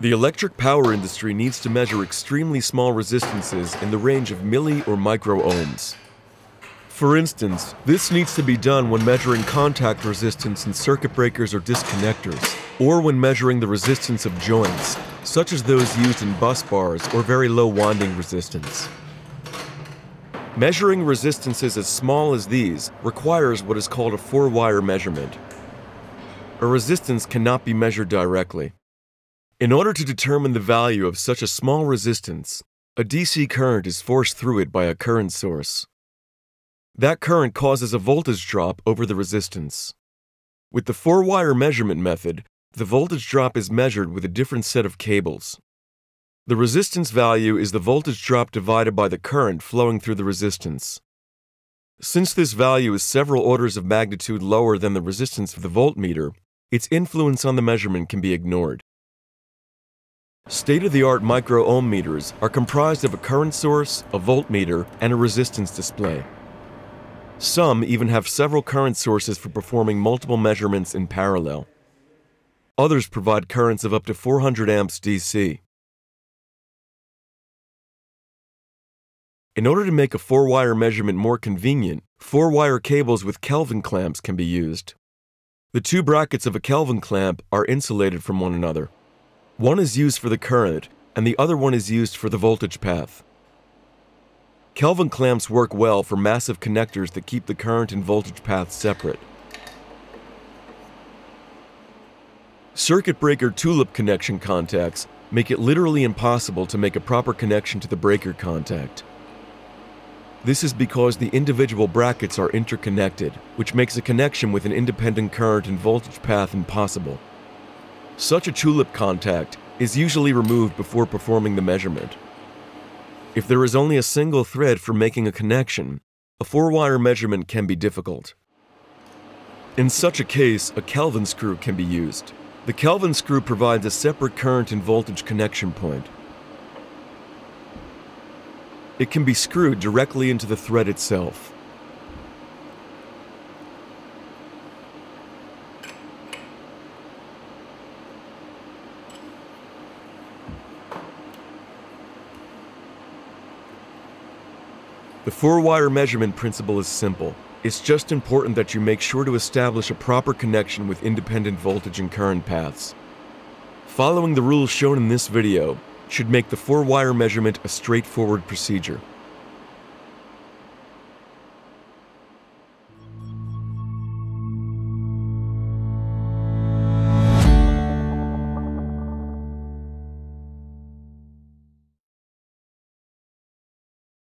The electric power industry needs to measure extremely small resistances in the range of milli or micro-ohms. For instance, this needs to be done when measuring contact resistance in circuit breakers or disconnectors, or when measuring the resistance of joints, such as those used in bus bars or very low winding resistance. Measuring resistances as small as these requires what is called a four-wire measurement. A resistance cannot be measured directly. In order to determine the value of such a small resistance, a DC current is forced through it by a current source. That current causes a voltage drop over the resistance. With the four-wire measurement method, the voltage drop is measured with a different set of cables. The resistance value is the voltage drop divided by the current flowing through the resistance. Since this value is several orders of magnitude lower than the resistance of the voltmeter, its influence on the measurement can be ignored. State-of-the-art micro-ohm meters are comprised of a current source, a voltmeter, and a resistance display. Some even have several current sources for performing multiple measurements in parallel. Others provide currents of up to 400 amps DC. In order to make a four-wire measurement more convenient, four-wire cables with Kelvin clamps can be used. The two brackets of a Kelvin clamp are insulated from one another. One is used for the current, and the other one is used for the voltage path. Kelvin clamps work well for massive connectors that keep the current and voltage paths separate. Circuit breaker tulip connection contacts make it literally impossible to make a proper connection to the breaker contact. This is because the individual brackets are interconnected, which makes a connection with an independent current and voltage path impossible. Such a tulip contact is usually removed before performing the measurement. If there is only a single thread for making a connection, a four-wire measurement can be difficult. In such a case, a Kelvin screw can be used. The Kelvin screw provides a separate current and voltage connection point. It can be screwed directly into the thread itself. The four-wire measurement principle is simple. It's just important that you make sure to establish a proper connection with independent voltage and current paths. Following the rules shown in this video should make the four-wire measurement a straightforward procedure.